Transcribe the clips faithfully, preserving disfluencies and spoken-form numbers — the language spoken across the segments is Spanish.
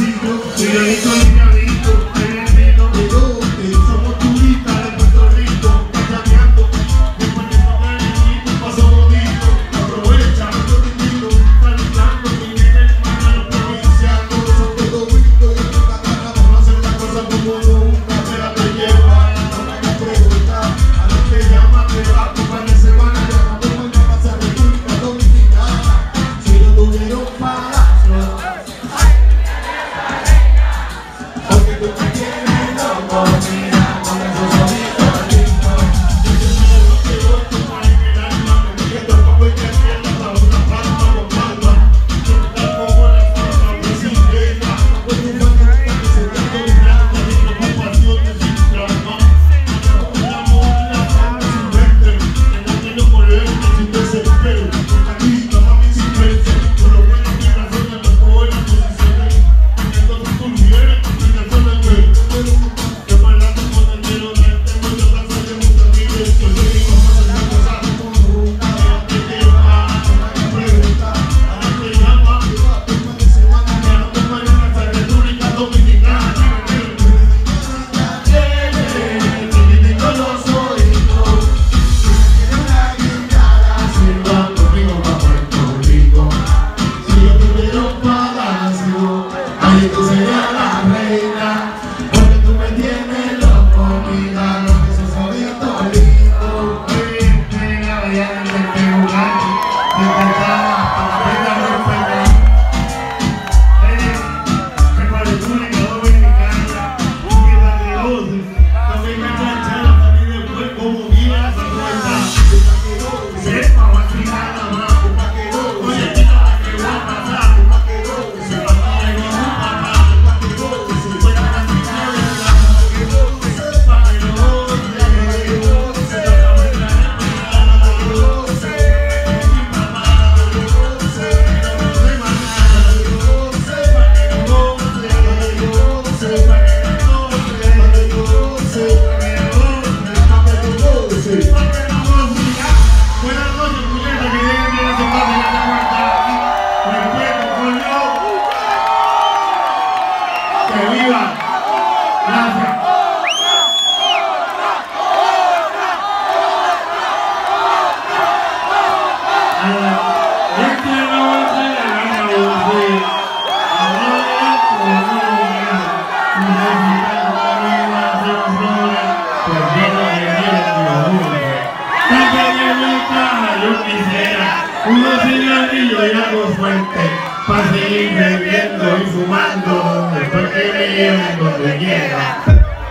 unos cigarrillos y algo fuerte, para seguir bebiendo y fumando, después que me lleven donde quiera.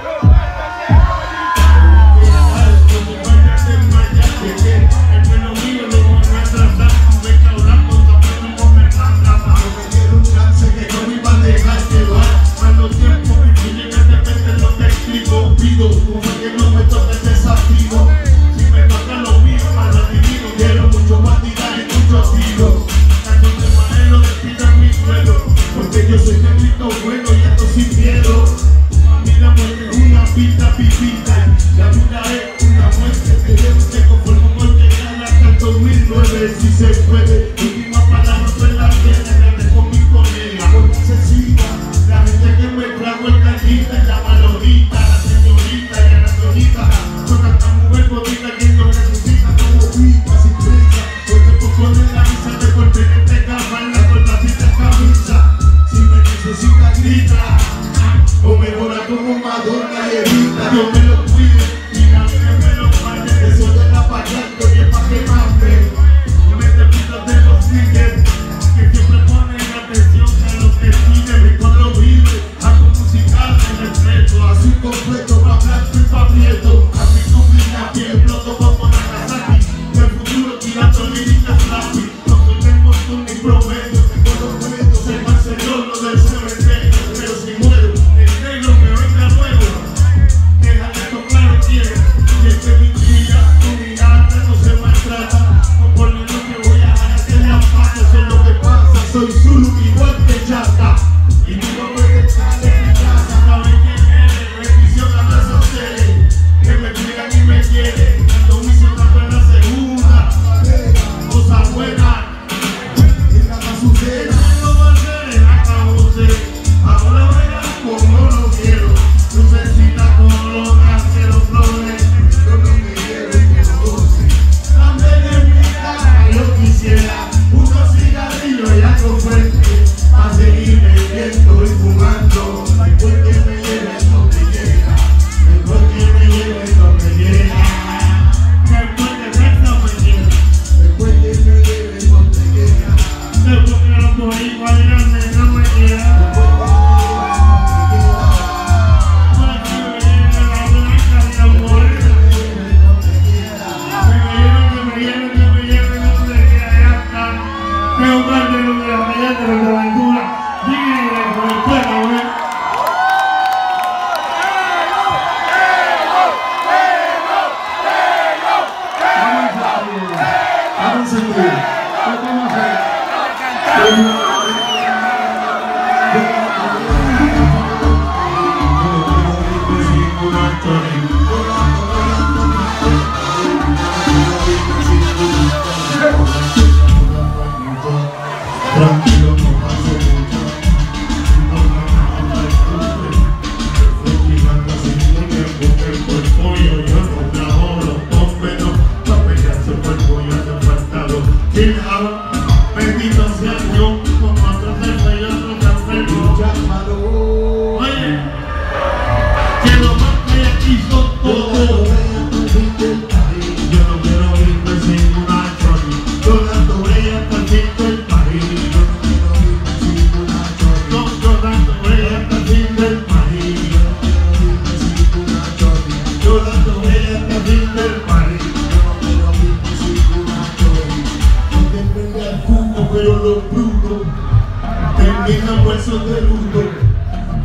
Yo soy negrito bueno y ando sin miedo. A mí la muerte es una pita pipita. La vida es una muerte que debe ser conforme porque gana hasta el dos mil nueve. Si se puede, última palabra soy la tiene, me con mi colega. Porque necesita la gente que me trago el caldita, la malorita, la señorita y la nacionita. Son hasta mujer bonita que no necesita como pita sin prisa. Porque poco de la misa de por tener te cavan la cortacita camisa. Necesita grita, o mejora como Madonna y Evita. Dios me lo cuide y la vida me lo pague. Eso de la payando y es pa' que mate. Me repito de los singles que siempre ponen atención a los que siguen. Mi pueblo vive, algo musical en el reto. Así completo, pa' blanco y pa' prieto. A mi combina piel, pronto como Nagasaki. El futuro tirando líricas lápiz. No tenemos un ni promedio, tengo los medios, el Barcelona del C B T. Pero si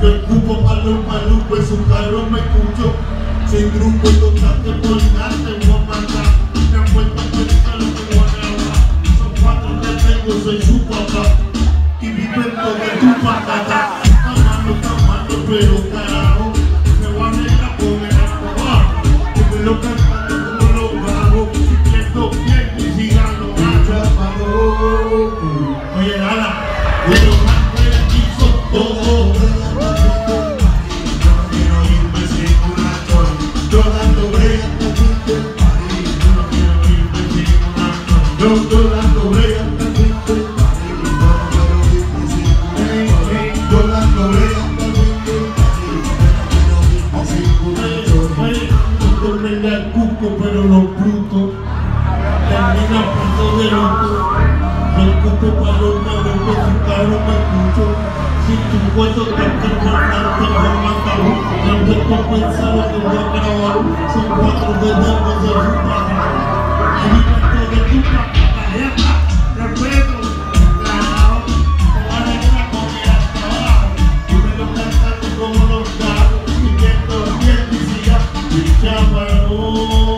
Yo escupo palo, palo, pues su carro me escucho. Sin truco, tocante por darte, voy a matar. Me han puesto a pensar lo que voy a grabar. Son cuatro que tengo, soy su papá. Y vivo en todo tu patata. Está malo, está malo, pero carajo. Me voy a arreglar con el escobar. Y me lo cantando como lo grabo. Si pierdo bien y si gano, atrapado. Oye, nada, de los más que aquí son todos. Yo dando brea hasta el fin del país. Yo no quiero irme sin una noche. Yo, yo dando brea hasta el fin del país. Yo no quiero irme sin una noche. Yo dando brea hasta el fin del país. Yo no quiero irme sin una noche. Oye, no termina el cuco, pero los brutos terminan paso de loco. El cuco para los malos, pues su carro me escucho. Si tu cuento te transformante, formando, no te compensa lo que voy a grabar. Son cuatro de dentro de su papá. Y mi cuento de tu papá, ya está, respeto, claro. Te voy a dejar con mi trabajo. Y me lo cantando como los gatos. Y que esto bien decía, y chaparro.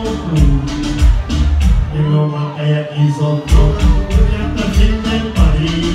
Y lo más que hay aquí son todos. Y hasta el fin del país.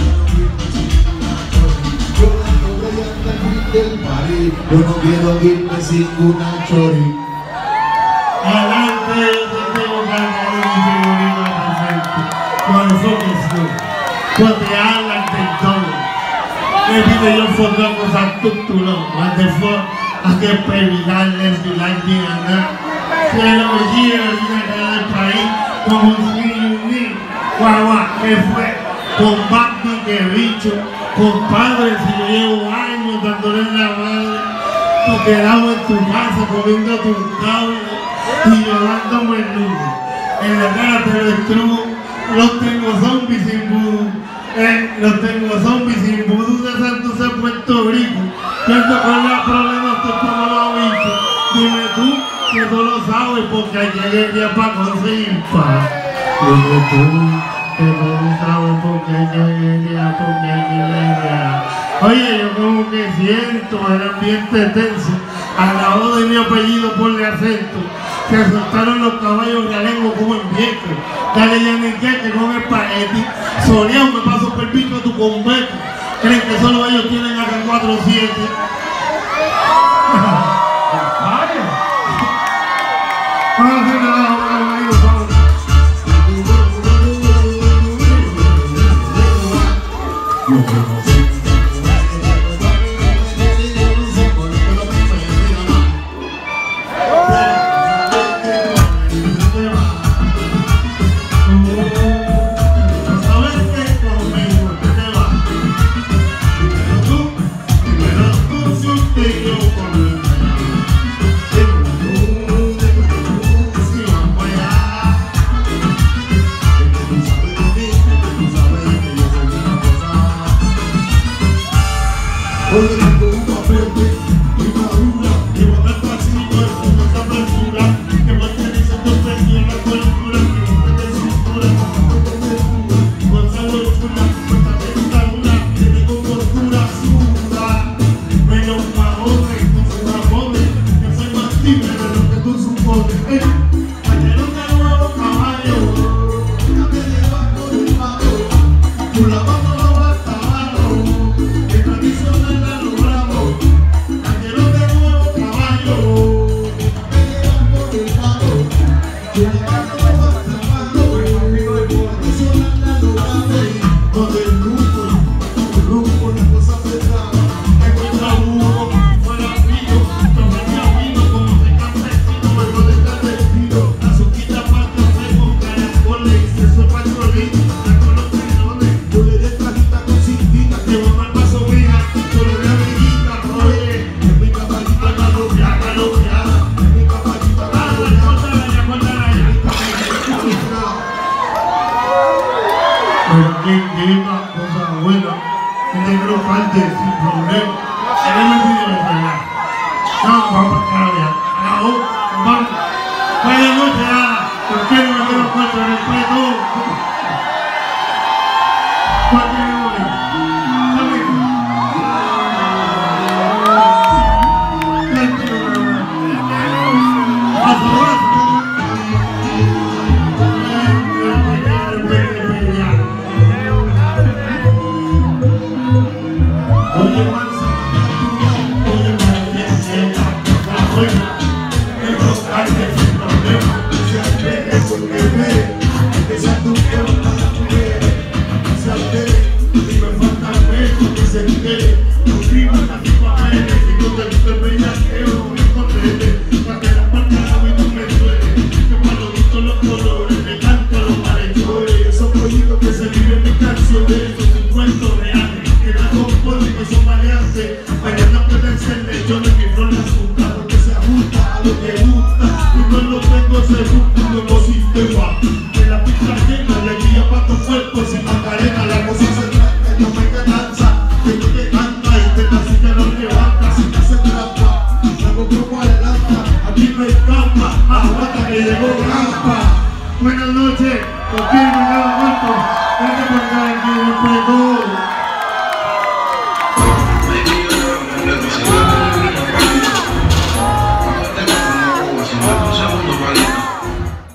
Del party, yo no quiero irme sin una chori. Adelante, te tengo cargado mi figurino presente. Con eso que estoy. Cuando te hablan del todo. Me pide yo foto con esa tuctula. What the fuck? A que pedirles y la diana. Si el orgullo viene acá del país, como un niño, guagua, que fue con Bambi que bicho. Compadre, si yo llevo años dándole la madre, tú quedado en tu casa comiendo tus cables y llorándome el nudo. En la cara te lo estrugo, los tengo zombies sin vudú. Eh, los tengo zombies sin vudú de Santos en Puerto Rico. Cuando con los problemas tú como lo viste. Dime tú que tú lo sabes porque hay que llegar para conseguir paz. Dime tú. Que no sabes por qué llegué, por qué llegué. Oye, yo como que siento el ambiente tenso. Al lado de mi apellido ponle acento. Se soltaron los caballos realengo como en viejo. Dale ya en el que con espagueti. Soleado me paso por el pico a tu convento. Creen que solo ellos tienen acá cuatro siete. Vamos a hacer nada, vamos a ir, vamos. Yo conocí Menos pa' hombre flores que son variantes. Mañana pueden ser lechones, mi flor es azúcar, porque se ajusta a lo que gusta. Y no lo tengo seguro, un nuevo sistema. Que la pista llena, le guía para tu cuerpo, sin macarena, la cosa se tranca, yo me que danza, que tú te canta, y te la silla no levanta, si te hace trampa, hago como adelanta, aquí no hay campa, aguanta que llegó rampa. Buenas noches, confirmo, nada muerto. Gracias por estar aquí en el juego.